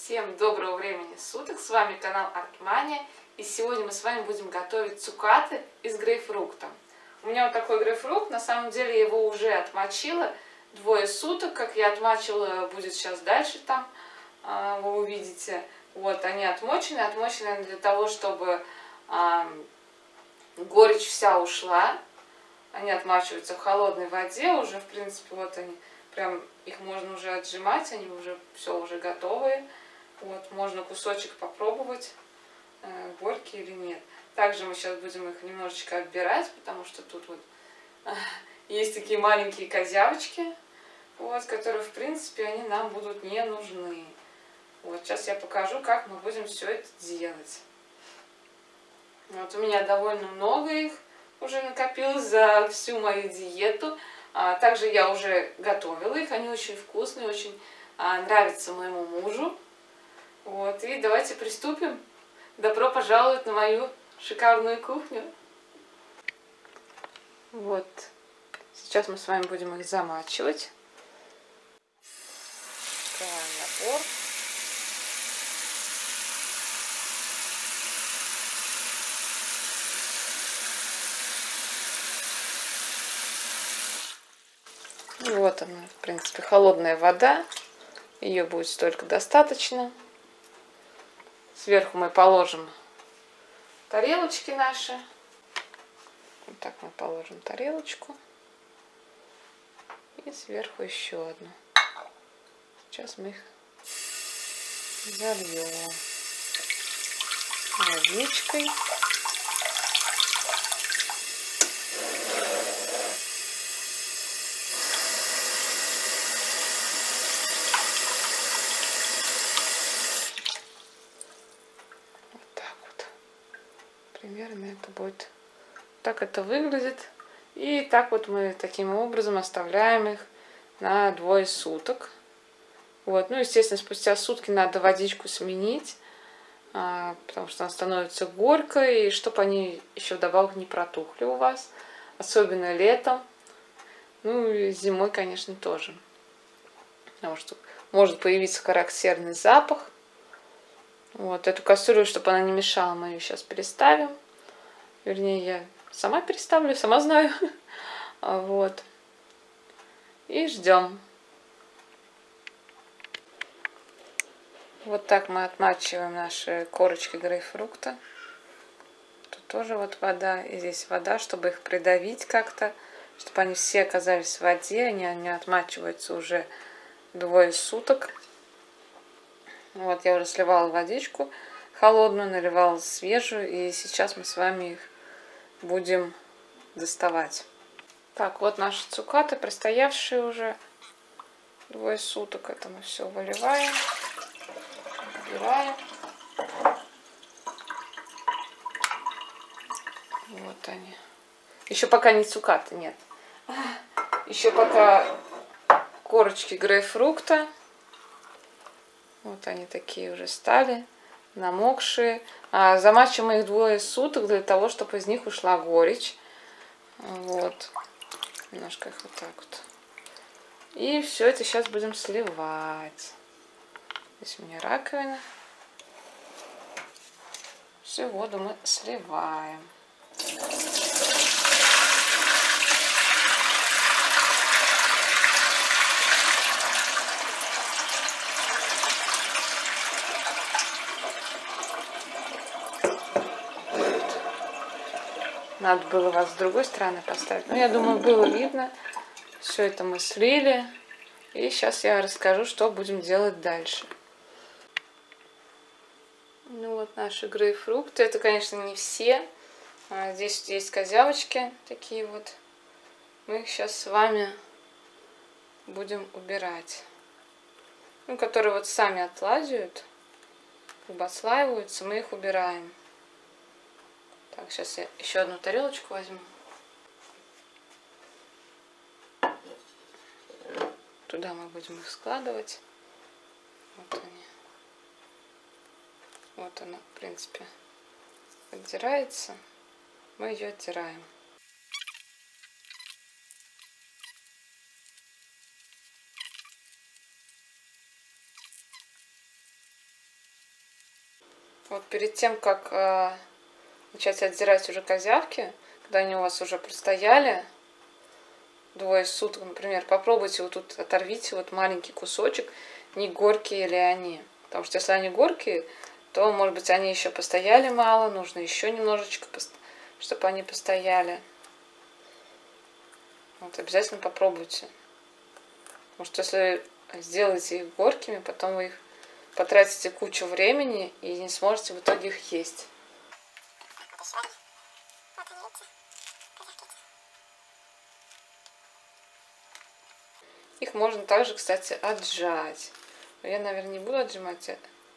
Всем доброго времени суток, с вами канал Аркмания, и сегодня мы с вами будем готовить цукаты из грейпфрута. У меня вот такой грейпфрут, на самом деле я его уже отмочила 2 суток, как я отмачивала, будет сейчас дальше там, вы увидите. Вот они отмочены для того, чтобы горечь вся ушла. Они отмачиваются в холодной воде уже, в принципе, вот они, прям их можно уже отжимать, они уже все уже готовые. Вот, можно кусочек попробовать, горькие или нет. Также мы сейчас будем их немножечко отбирать, потому что тут вот есть такие маленькие козявочки, вот, которые, в принципе, они нам будут не нужны. Вот, сейчас я покажу, как мы будем все это делать. Вот, у меня довольно много их уже накопилось за всю мою диету. Также я уже готовила их, они очень вкусные, очень нравятся моему мужу. Вот, и давайте приступим. Добро пожаловать на мою шикарную кухню. Вот, сейчас мы с вами будем их замачивать. Открываем напор. И вот она, в принципе, холодная вода. Ее будет столько достаточно. Сверху мы положим тарелочки наши. Вот так мы положим тарелочку. И сверху еще одну. Сейчас мы их зальем водичкой. Примерно это будет. Так это выглядит. И так вот мы таким образом оставляем их на 2 суток. Вот. Ну, естественно, спустя сутки надо водичку сменить, потому что она становится горькой, и чтобы они еще вдобавок не протухли у вас. Особенно летом. Ну и зимой, конечно, тоже. Потому что может появиться характерный запах. Вот эту кастрюлю, чтобы она не мешала, мы ее сейчас переставим. Вернее, я сама переставлю, сама знаю. Вот. И ждем. Вот так мы отмачиваем наши корочки грейпфрута. Тут тоже вот вода, и здесь вода, чтобы их придавить как-то, чтобы они все оказались в воде. Они отмачиваются уже 2 суток. Вот я уже сливала водичку холодную, наливала свежую, и сейчас мы с вами их будем доставать. Так, вот наши цукаты, простоявшие уже 2 суток. Это мы все выливаем, убираем. Вот они. Еще пока не цукаты, нет. Еще пока корочки грейпфрута. Вот они такие уже стали, намокшие. Замачиваем их 2 суток для того, чтобы из них ушла горечь. Вот. Немножко их вот так вот. И все это сейчас будем сливать. Здесь у меня раковина. Всю воду мы сливаем. Надо было вас с другой стороны поставить. Но я думаю, было видно. Все это мы слили. И сейчас я расскажу, что будем делать дальше. Ну вот наши грейпфруты. Это, конечно, не все. Здесь есть козявочки такие вот. Мы их сейчас с вами будем убирать. Ну, которые вот сами отлазят, как бы отслаиваются, мы их убираем. Так, сейчас я еще одну тарелочку возьму. Туда мы будем их складывать. Вот они. Вот она, в принципе, отдирается. Мы ее оттираем. Вот перед тем, как начать отдирать уже козявки, когда они у вас уже простояли двое суток, например, попробуйте вот тут оторвите вот маленький кусочек, не горькие ли они. Потому что если они горькие, то, может быть, они еще постояли мало, нужно еще немножечко, чтобы они постояли. Вот обязательно попробуйте. Потому что если сделаете их горькими, потом вы их потратите кучу времени и не сможете в итоге их есть. Их можно также, кстати, отжать. Но я, наверное, не буду отжимать.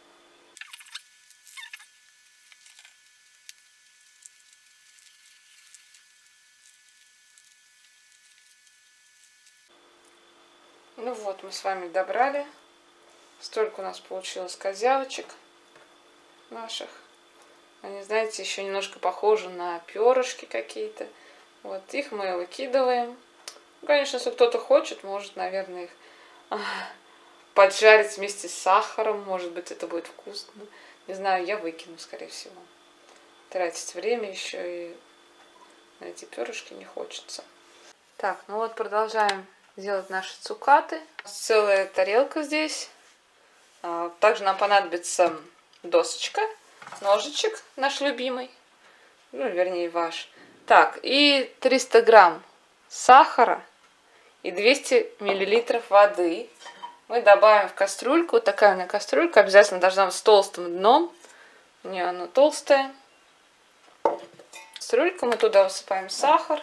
Ну вот, мы с вами добрали. Столько у нас получилось козявочек наших. Они, знаете, еще немножко похожи на перышки какие-то. Вот, их мы выкидываем. Ну, конечно, если кто-то хочет, может, наверное, их поджарить вместе с сахаром. Может быть, это будет вкусно. Не знаю, я выкину, скорее всего. Тратить время еще и на эти перышки не хочется. Так, ну вот продолжаем делать наши цукаты. Целая тарелка здесь. Также нам понадобится досочка, ножичек наш любимый. Ну, вернее, ваш. Так, и 300 грамм сахара и 200 миллилитров воды мы добавим в кастрюльку. Вот такая у меня кастрюлька. Обязательно должна быть с толстым дном. У нее оно толстое. Кастрюльку, мы туда высыпаем сахар.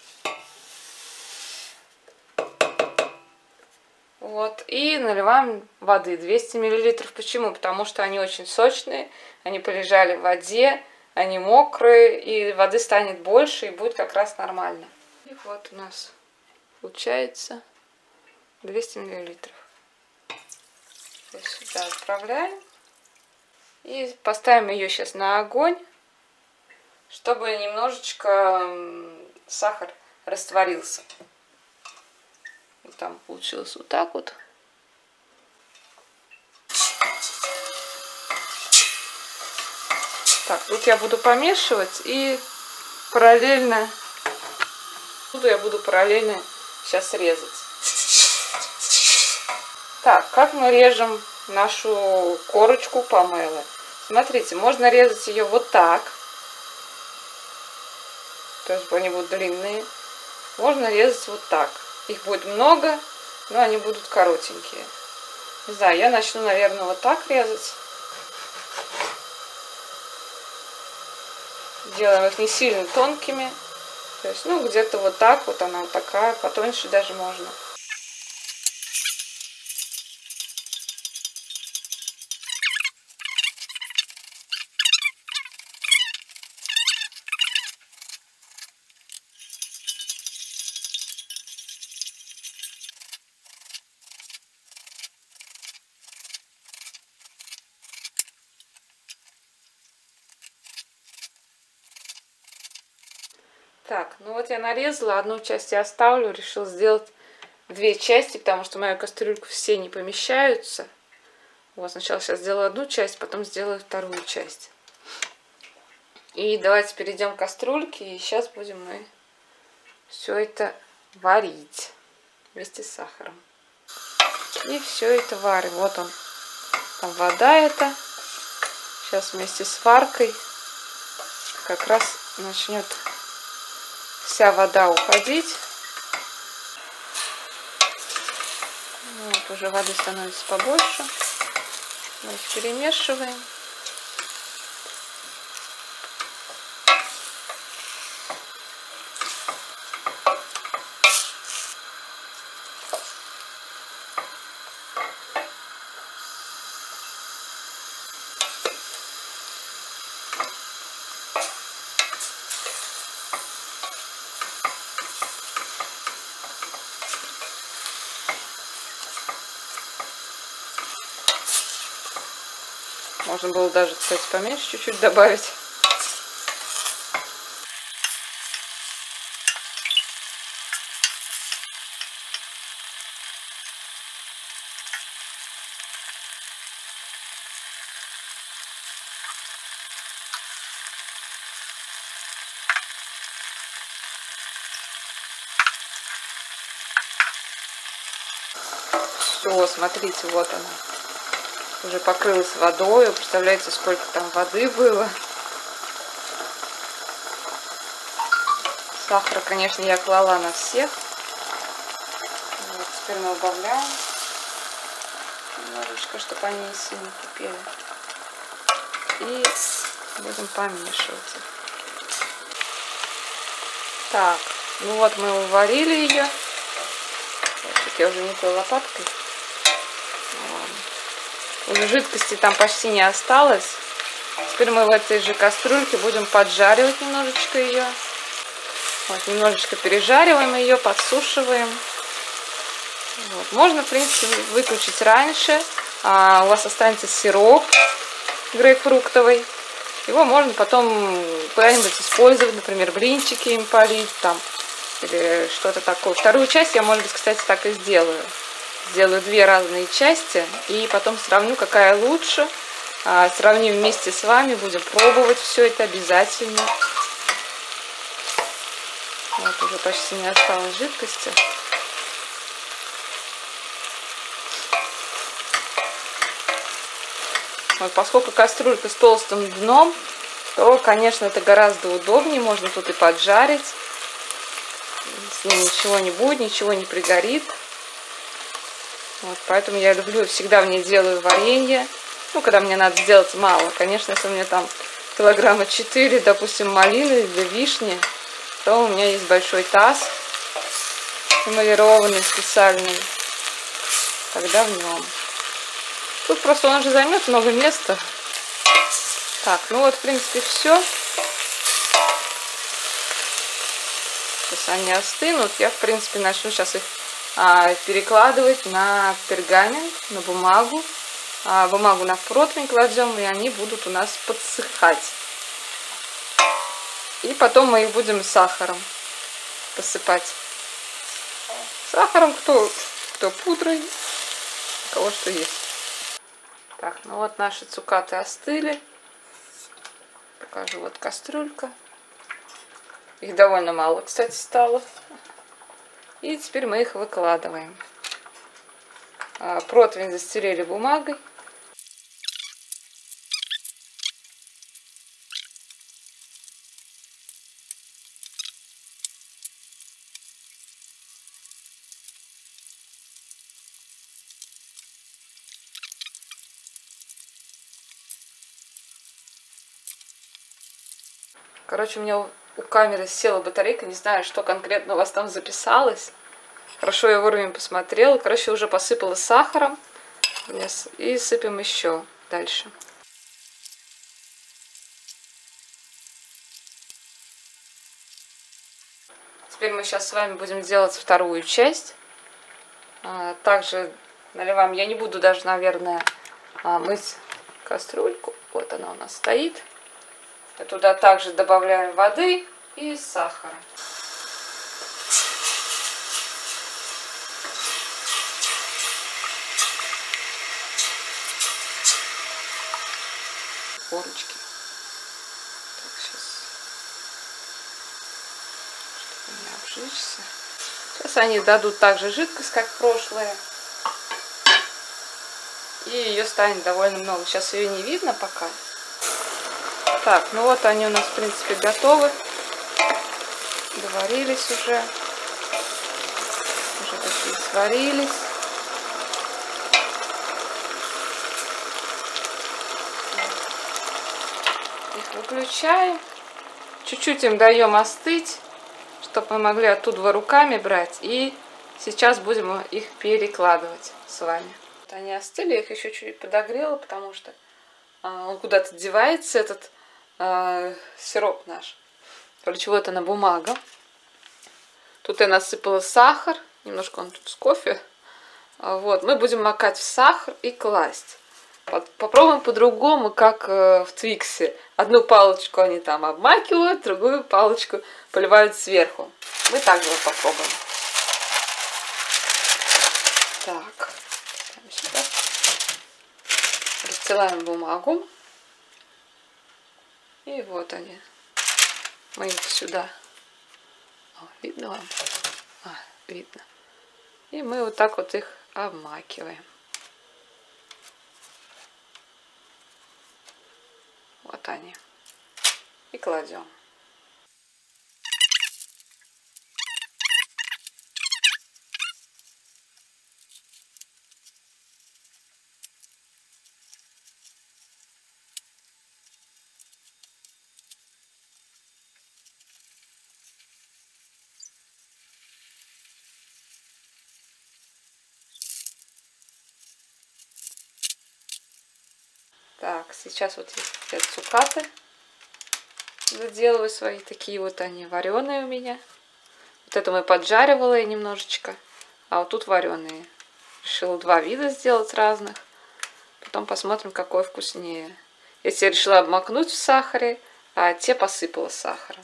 Вот, и наливаем воды 200 миллилитров. Почему? Потому что они очень сочные, они полежали в воде, они мокрые, и воды станет больше, и будет как раз нормально. И вот у нас получается 200 миллилитров. Сюда отправляем. И поставим ее сейчас на огонь, чтобы немножечко сахар растворился. Там получилось вот так вот. Так, тут я буду помешивать и параллельно сейчас резать. Так, как мы режем нашу корочку помелы? Смотрите, можно резать ее вот так. То есть они будут длинные. Можно резать вот так. Их будет много, но они будут коротенькие. Не знаю, я начну, наверное, вот так резать. Делаем их не сильно тонкими. То есть, ну, где-то вот так вот она вот такая, потоньше даже можно. Так, ну вот я нарезала, одну часть я оставлю, решила сделать две части, потому что в мою кастрюльку все не помещаются. Вот сначала сейчас сделаю одну часть, потом сделаю вторую часть. И давайте перейдем к кастрюльке, и сейчас будем мы все это варить вместе с сахаром. И все это варим. Вот он, там вода эта. Сейчас вместе с варкой как раз начнет вся вода уходить. Вот уже воды становится побольше. Мы их перемешиваем. Можно было даже, кстати, поменьше чуть-чуть добавить. Все, смотрите, вот она. Уже покрылась водой. Представляете, сколько там воды было. Сахара, конечно, я клала на всех. Вот, теперь мы убавляем немножечко, чтобы они не сильно кипели. И будем помешивать их. Так, ну вот мы уварили ее. Вот, я уже не той лопаткой. Уже жидкости там почти не осталось. Теперь мы в этой же кастрюльке будем поджаривать немножечко ее. Вот, немножечко пережариваем ее, подсушиваем. Вот. Можно, в принципе, выключить раньше. У вас останется сироп грейпфруктовый. Его можно потом куда-нибудь использовать, например, блинчики им полить там, или что-то такое. Вторую часть я, может быть, кстати, так и сделаю. Сделаю две разные части и потом сравню, какая лучше. Сравним вместе с вами, будем пробовать все это обязательно. Вот уже почти не осталось жидкости. Вот, поскольку кастрюлька с толстым дном, то, конечно, это гораздо удобнее. Можно тут и поджарить. С ним ничего не будет, ничего не пригорит. Вот, поэтому я люблю, всегда в ней делаю варенье. Ну, когда мне надо сделать мало. Конечно, если у меня там килограмма 4, допустим, малины или вишни, то у меня есть большой таз, эмалированный, специальный. Тогда в нем. Тут просто он же займет много места. Так, ну вот, в принципе, все. Сейчас они остынут. Я, в принципе, начну сейчас их перекладывать на пергамент, на бумагу. Бумагу на противень кладем, и они будут у нас подсыхать. И потом мы их будем сахаром посыпать. Сахаром, кто пудрой, у кого что есть. Так, ну вот наши цукаты остыли. Покажу, вот кастрюлька. Их довольно мало, кстати, стало. И теперь мы их выкладываем. Противень застелили бумагой. Короче, у меня у камеры села батарейка, не знаю, что конкретно у вас там записалось. Хорошо, я вовремя посмотрела. Короче, уже посыпала сахаром. И сыпем еще дальше. Теперь мы сейчас с вами будем делать вторую часть. Также наливаем, я не буду даже, наверное, мыть кастрюльку. Вот она у нас стоит. Туда также добавляем воды и сахара. Корочки. Так, сейчас, чтобы не обжечься. Сейчас они дадут также жидкость, как прошлые. И ее станет довольно много. Сейчас ее не видно пока. Так, ну вот они у нас, в принципе, готовы. Доварились уже. Уже такие сварились. Их выключаем. Чуть-чуть им даем остыть, чтобы мы могли оттуда руками брать. И сейчас будем их перекладывать с вами. Вот они остыли, я их еще чуть подогрела, потому что он куда-то девается, этот сироп наш. Короче, вот она бумага. Тут я насыпала сахар. Немножко он тут с кофе. Вот, мы будем макать в сахар и класть. Попробуем по-другому, как в Твиксе. Одну палочку они там обмакивают, другую палочку поливают сверху. Мы также вот попробуем. Так, сюда. Расстилаем бумагу. И вот они. Мы их сюда. Видно вам? Видно. И мы вот так вот их обмакиваем. Вот они. И кладем. Так, сейчас вот я цукаты заделываю свои, такие вот они вареные у меня. Вот это мы поджаривала я немножечко, а вот тут вареные. Решила 2 вида сделать разных. Потом посмотрим, какой вкуснее. Эти я решила обмакнуть в сахаре, а те посыпала сахаром.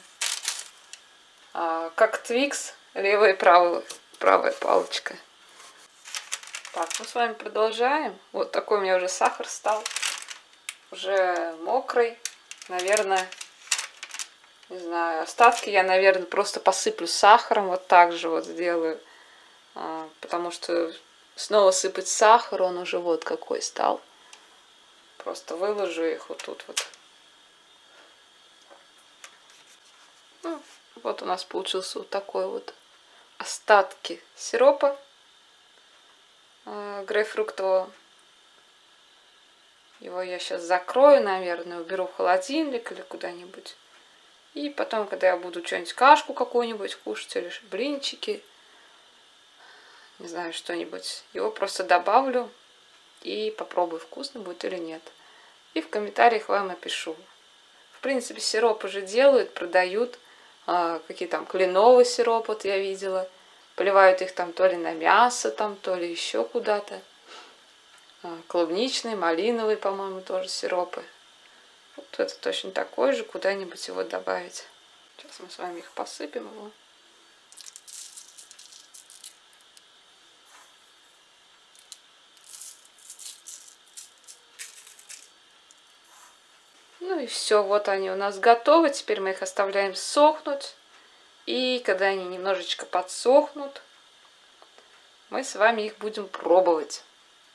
Как Твикс, левая и правая палочка. Так, мы с вами продолжаем. Вот такой у меня уже сахар стал. Уже мокрый. Наверное, не знаю, остатки я, наверное, просто посыплю сахаром. Вот так же вот сделаю. Потому что снова сыпать сахар, он уже вот какой стал. Просто выложу их вот тут вот. Ну, вот у нас получился вот такой вот остатки сиропа грейпфруктового. Его я сейчас закрою, наверное, уберу в холодильник или куда-нибудь. И потом, когда я буду что-нибудь, кашку какую-нибудь кушать или блинчики, не знаю, что-нибудь, его просто добавлю и попробую, вкусно будет или нет. И в комментариях вам напишу. В принципе, сироп уже делают, продают. Какие там кленовый сироп, вот я видела. Поливают их там то ли на мясо, там, то ли еще куда-то. Клубничный, малиновый, по-моему, тоже сиропы. Вот это точно такой же, куда-нибудь его добавить. Сейчас мы с вами их посыпем его. Ну и все, вот они у нас готовы. Теперь мы их оставляем сохнуть. И когда они немножечко подсохнут, мы с вами их будем пробовать.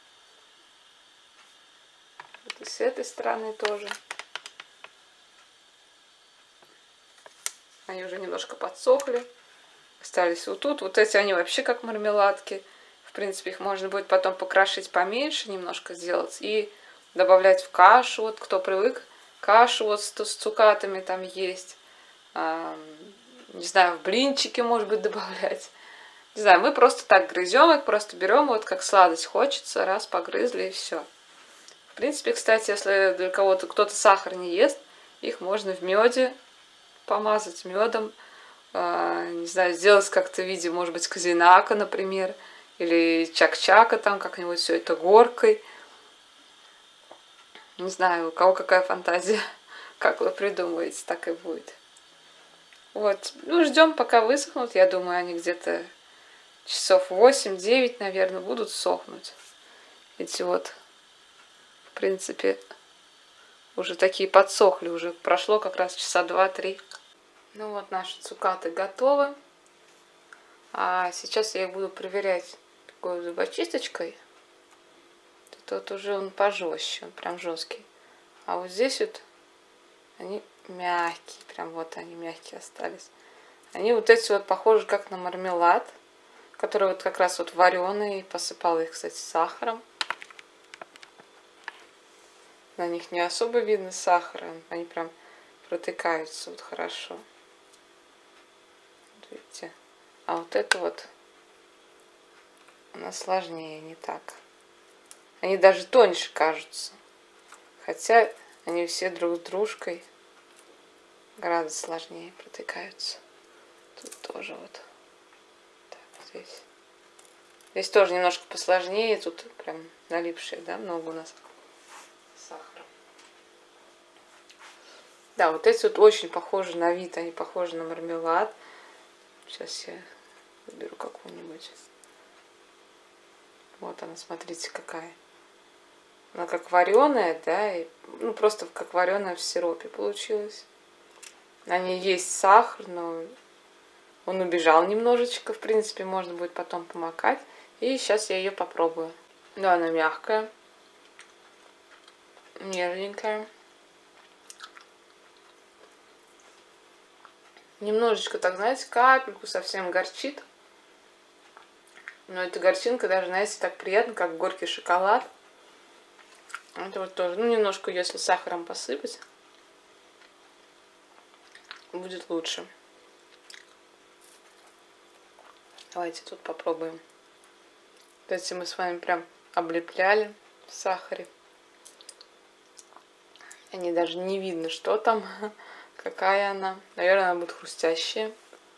Вот и с этой стороны тоже. Они уже немножко подсохли. Остались вот тут. Вот эти они вообще как мармеладки. В принципе, их можно будет потом покрошить поменьше, немножко сделать. И добавлять в кашу. Вот кто привык кашу вот с цукатами там есть. Не знаю, в блинчики, может быть, добавлять. Не знаю, мы просто так грызем их, просто берем, вот как сладость хочется, раз погрызли и все. В принципе, кстати, если для кого-то кто-то сахар не ест, их можно в меде помазать медом. Не знаю, сделать как-то в виде, может быть, козинака, например, или чак-чака там как-нибудь все это горкой. Не знаю, у кого какая фантазия, как вы придумаете, так и будет. Вот, ну, ждем, пока высохнут. Я думаю, они где-то часов 8-9, наверное, будут сохнуть. Эти вот, в принципе, уже такие подсохли. Уже прошло как раз часа 2-3. Ну вот, наши цукаты готовы. А сейчас я их буду проверять такой зубочисточкой. Это вот уже он пожестче, он прям жесткий. А вот здесь вот они мягкие, прям вот они мягкие остались. Они вот эти вот похожи как на мармелад, который вот как раз вот вареный. Посыпала их, кстати, сахаром. На них не особо видно сахара, они прям протыкаются вот хорошо. Вот видите? А вот это вот, она сложнее, не так. Они даже тоньше кажутся. Хотя они все друг с дружкой гораздо сложнее протыкаются. Тут тоже вот. Так, здесь. Здесь тоже немножко посложнее. Тут прям налипшие, да, много у нас сахара. Да, вот эти вот очень похожи на вид. Они похожи на мармелад. Сейчас я выберу какую-нибудь. Вот она, смотрите, какая. Она как вареная, да, и, ну просто как вареная в сиропе получилась. На ней есть сахар, но он убежал немножечко. В принципе, можно будет потом помакать. И сейчас я ее попробую. Да, она мягкая, нежненькая. Немножечко, так, знаете, капельку совсем горчит. Но эта горчинка даже, знаете, так приятно, как горький шоколад. Это вот тоже, ну, немножко, если сахаром посыпать, будет лучше. Давайте тут попробуем. Кстати, мы с вами прям облепляли в сахаре. Они даже не видно, что там, какая она. Наверное, она будет хрустящая.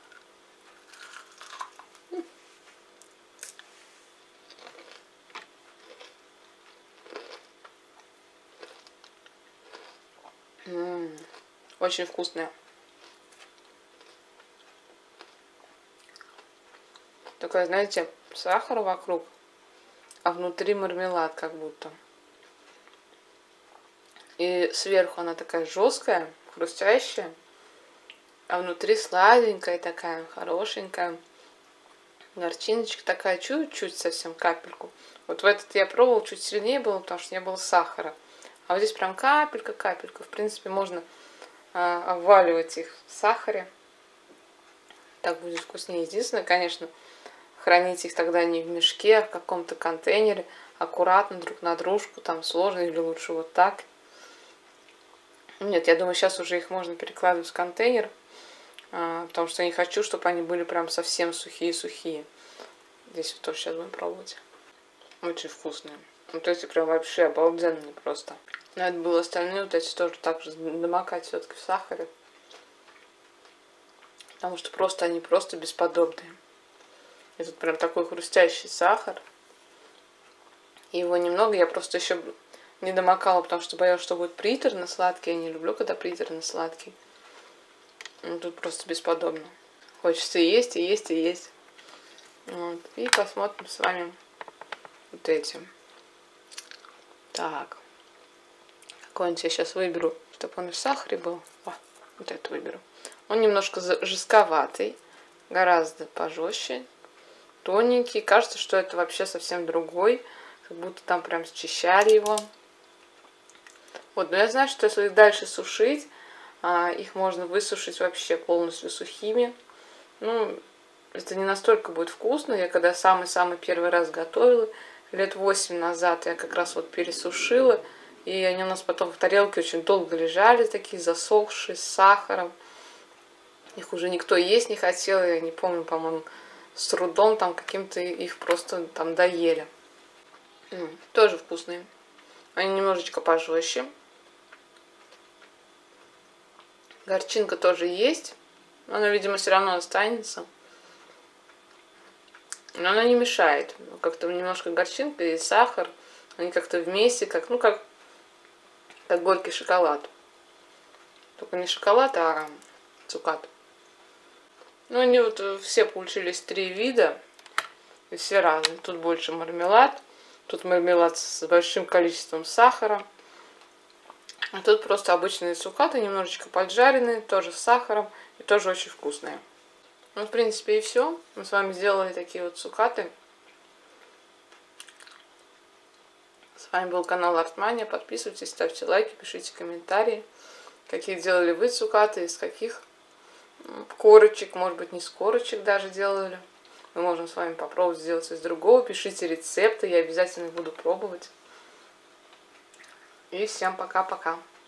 Очень вкусная. Такая, знаете, сахар вокруг, а внутри мармелад как будто. И сверху она такая жесткая, хрустящая, а внутри сладенькая такая, хорошенькая. Горчиночка такая, чуть-чуть совсем капельку. Вот в этот я пробовала, чуть сильнее было, потому что не было сахара. А вот здесь прям капелька. В принципе, можно обваливать их в сахаре. Так будет вкуснее. Единственное, конечно, хранить их тогда не в мешке, а в каком-то контейнере. Аккуратно друг на дружку, там сложно, или лучше вот так. Нет, я думаю, сейчас уже их можно перекладывать в контейнер, потому что я не хочу, чтобы они были прям совсем сухие-сухие. Здесь вот тоже сейчас будем пробовать. Очень вкусные. Вот эти прям вообще обалденные просто. Надо было остальные вот эти тоже так же намокать все-таки в сахаре. Потому что просто они просто бесподобные. И тут прям такой хрустящий сахар. И его немного, я просто еще не домокала, потому что боялась, что будет приторно-сладкий. Я не люблю, когда приторно-сладкий. Тут просто бесподобно. Хочется и есть, и есть, и есть. Вот. И посмотрим с вами вот эти. Так. Какой-нибудь я сейчас выберу, чтобы он в сахаре был. О, вот это выберу. Он немножко жестковатый, гораздо пожестче, тоненький. Кажется, что это вообще совсем другой. Как будто там прям счищали его. Вот, но я знаю, что если их дальше сушить, их можно высушить вообще полностью сухими. Ну, это не настолько будет вкусно. Я когда самый-самый первый раз готовила, лет 8 назад, я как раз вот пересушила. И они у нас потом в тарелке очень долго лежали, такие засохшие, с сахаром. Их уже никто есть не хотел. Я не помню, по-моему, с трудом там каким-то их просто там доели. Тоже вкусные. Они немножечко пожестче. Горчинка тоже есть. Она, видимо, все равно останется. Но она не мешает. Как-то немножко горчинка и сахар. Они как-то вместе, как горький шоколад. Только не шоколад, а цукат. Ну, они вот все получились 3 вида. И все разные. Тут больше мармелад. Тут мармелад с большим количеством сахара. А тут просто обычные цукаты, немножечко поджаренные, тоже с сахаром. И тоже очень вкусные. Ну, в принципе, и все. Мы с вами сделали такие вот цукаты. С вами был канал Артмания. Подписывайтесь, ставьте лайки, пишите комментарии. Какие делали вы цукаты, из каких корочек, может быть, не с корочек даже делали. Мы можем с вами попробовать сделать из другого. Пишите рецепты, я обязательно буду пробовать. И всем пока-пока.